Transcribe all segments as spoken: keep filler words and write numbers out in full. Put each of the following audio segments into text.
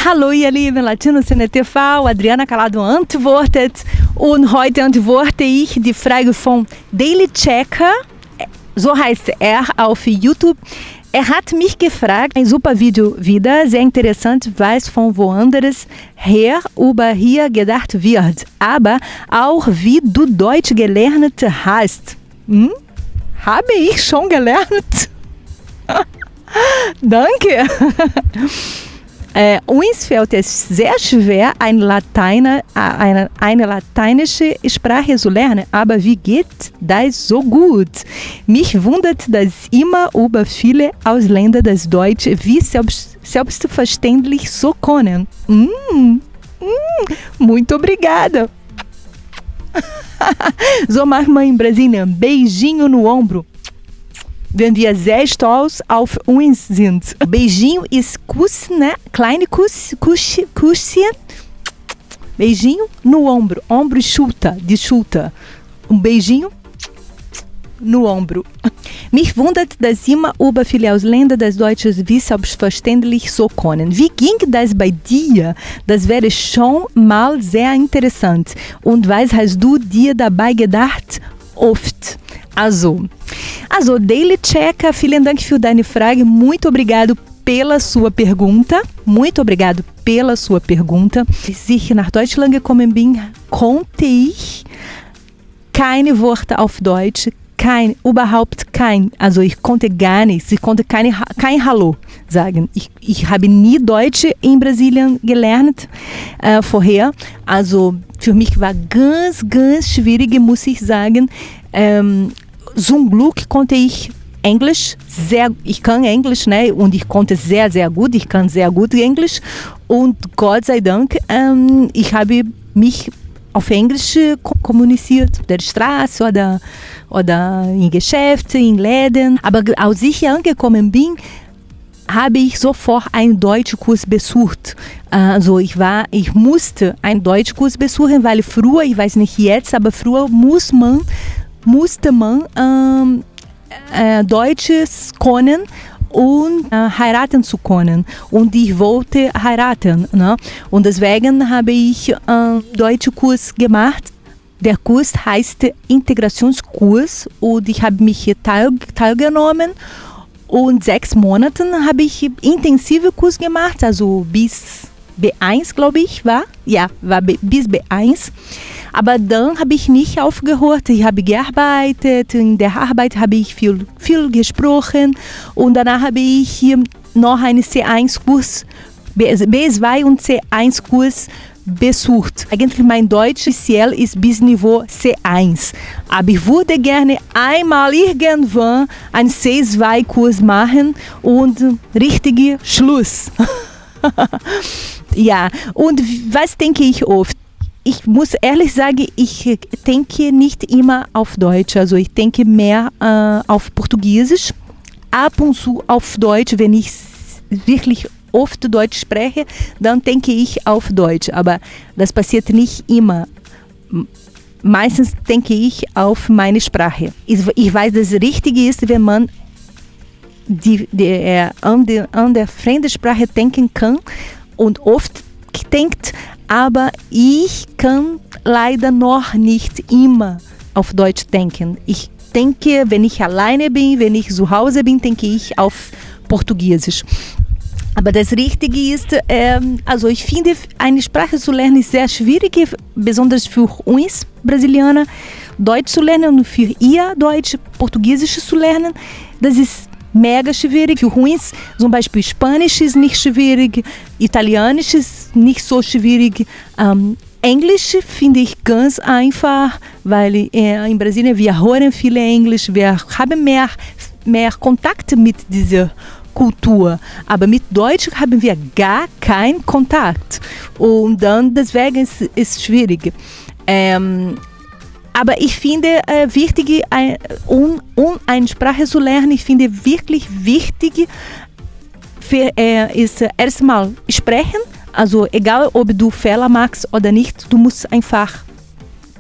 Hallo ihr lieben Latinos in der T V, Adriana Calado antwortet und heute antworte ich die Frage von Daily Checker, so heißt er auf YouTube. Er hat mich gefragt, ein super Video wieder, sehr interessant, was von woanders her über hier gedacht wird, aber auch wie du Deutsch gelernt hast. Hm? Habe ich schon gelernt? Danke. Äh, uns fällt es sehr schwer, eine, Lateiner, eine, eine lateinische Sprache zu lernen, aber wie geht das so gut? Mich wundert, dass immer über viele Ausländer das Deutsch wie selbst, selbstverständlich so können. Mm, mm, muito obrigada. So macht man in Brasilien beijinho no ombro, wenn wir sehr stolz auf uns sind. Beijinho ist Kuss, né? Kleine Kuss, Kuss, Kusschen. Beijinho no ombro. Ombro Schulter, die Schulter. Um beijinho no ombro. Mich wundert, dass immer über viele Ausländer das Deutsche wie selbstverständlich so können. Wie ging das bei dir? Das wäre schon mal sehr interessant. Und was hast du dir dabei gedacht? Oft. Also, also Daily Checker, vielen Dank für deine Frage. Muito obrigado pela sua pergunta. Muito obrigado pela sua pergunta. Als ich nach Deutschland gekommen bin, konnte ich keine Worte auf Deutsch, kein, überhaupt kein, also ich konnte gar nichts, ich konnte keine, kein Hallo sagen. Ich, ich habe nie Deutsch in Brasilien gelernt äh, vorher, also für mich war ganz, ganz schwierig, muss ich sagen. Ähm, zum Glück konnte ich Englisch sehr, ich kann Englisch, ne, und ich konnte sehr, sehr gut, ich kann sehr gut Englisch und Gott sei Dank, ähm, ich habe mich auf Englisch kommuniziert, auf der Straße oder, oder in Geschäften, in Läden. Aber als ich angekommen bin, habe ich sofort einen Deutschkurs besucht. Also ich war, ich musste einen Deutschkurs besuchen, weil früher, ich weiß nicht jetzt, aber früher muss man, musste man ähm, äh, Deutsches können und äh, heiraten zu können. Und ich wollte heiraten. Ne? Und deswegen habe ich äh, Deutschkurs gemacht. Der Kurs heißt Integrationskurs und ich habe mich hier teil, teilgenommen. Und sechs Monate habe ich intensive Kurs gemacht, also bis B eins, glaube ich, war. Ja, war bis B eins. Aber dann habe ich nicht aufgehört. Ich habe gearbeitet, in der Arbeit habe ich viel, viel gesprochen und danach habe ich noch einen C eins Kurs, B zwei und C eins Kurs besucht. Eigentlich mein Deutsch offiziell ist bis Niveau C eins. Aber ich würde gerne einmal irgendwann einen C zwei Kurs machen und richtig Schluss. Ja, und was denke ich oft? Ich muss ehrlich sagen, ich denke nicht immer auf Deutsch. Also ich denke mehr äh, auf Portugiesisch. Ab und zu auf Deutsch, wenn ich wirklich oft Deutsch spreche, dann denke ich auf Deutsch. Aber das passiert nicht immer. Meistens denke ich auf meine Sprache. Ich, ich weiß, dass es richtig ist, wenn man die, die, äh, an, die, an der Fremdsprache denken kann und oft denkt, aber ich kann leider noch nicht immer auf Deutsch denken. Ich denke, wenn ich alleine bin, wenn ich zu Hause bin, denke ich auf Portugiesisch. Aber das Richtige ist, ähm, also ich finde, eine Sprache zu lernen ist sehr schwierig, besonders für uns Brasilianer, Deutsch zu lernen und für ihr Deutsch, Portugiesisch zu lernen. Das ist mega schwierig. Für uns zum Beispiel Spanisch ist nicht schwierig, Italienisch ist nicht so schwierig. Ähm, Englisch finde ich ganz einfach, weil äh, in Brasilien wir hören viel Englisch, wir haben mehr, mehr Kontakt mit dieser Kultur. Aber mit Deutsch haben wir gar keinen Kontakt. Und dann deswegen ist es schwierig. Ähm, Aber ich finde äh, wichtig, ein, um, um eine Sprache zu lernen, ich finde wirklich wichtig, für, äh, ist äh, erstmal sprechen. Also egal, ob du Fehler machst oder nicht, du musst einfach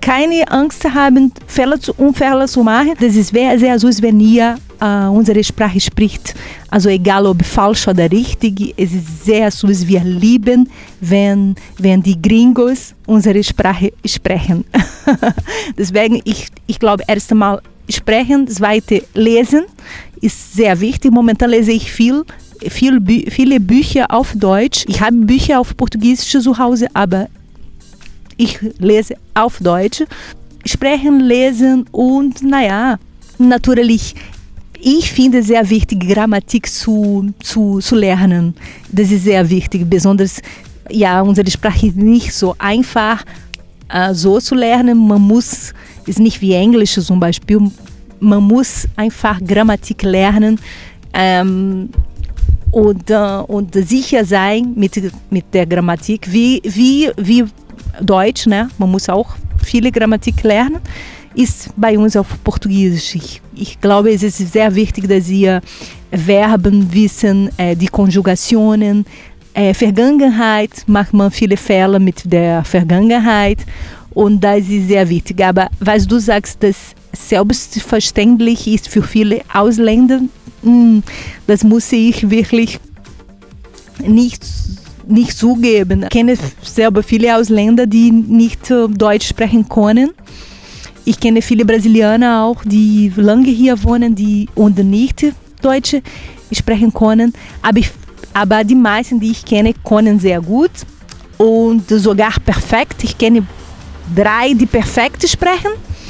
keine Angst haben, Fehler zu, um Fehler zu machen. Das ist sehr, sehr süß, wenn ihr uh, unsere Sprache spricht. Also egal ob falsch oder richtig, es ist sehr süß. Wir lieben, wenn, wenn die Gringos unsere Sprache sprechen. Deswegen, ich, ich glaube, erst einmal sprechen, zweite lesen ist sehr wichtig. Momentan lese ich viel, viel Bü- viele Bücher auf Deutsch. Ich habe Bücher auf Portugiesisch zu Hause, aber ich lese auf Deutsch. Sprechen, lesen und, naja, natürlich, ich finde es sehr wichtig, Grammatik zu, zu, zu lernen. Das ist sehr wichtig, besonders, ja, unsere Sprache ist nicht so einfach äh, so zu lernen. Man muss, ist nicht wie Englisch zum Beispiel, man muss einfach Grammatik lernen ähm, und, äh, und sicher sein mit, mit der Grammatik, wie, wie, wie Deutsch, ne? Man muss auch viele Grammatik lernen, ist bei uns auf Portugiesisch. Ich, ich glaube, es ist sehr wichtig, dass ihr Verben wissen, äh, die Konjugationen, äh, Vergangenheit, macht man viele Fehler mit der Vergangenheit und das ist sehr wichtig. Aber was du sagst, dass selbstverständlich ist für viele Ausländer, mh, das muss ich wirklich nicht nicht zugeben. Ich kenne selber viele Ausländer, die nicht uh, Deutsch sprechen können. Ich kenne viele Brasilianer auch, die lange hier wohnen, die und nicht Deutsch sprechen können. Aber, ich, aber die meisten, die ich kenne, können sehr gut und sogar perfekt. Ich kenne drei, die perfekt sprechen.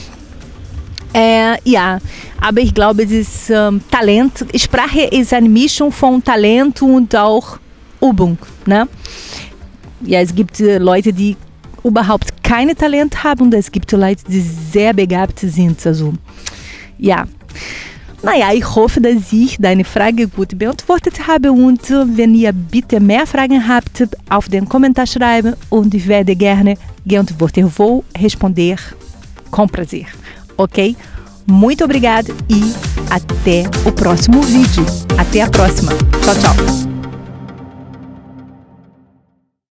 Äh, ja, aber ich glaube, es ist um, Talent. Sprache ist eine Mischung von Talent und auch Übung, ne? Ja, es gibt äh, Leute, die überhaupt keine Talent haben und es gibt Leute, die sehr begabt sind. Also, ja. Naja, ich hoffe, dass ich deine Frage gut beantwortet habe und äh, wenn ihr bitte mehr Fragen habt, auf den Kommentar schreiben und ich werde gerne geantworten. Eu vou responder com prazer, ok? Muito obrigado e até o próximo vídeo. Até a próxima. Tchau, tchau.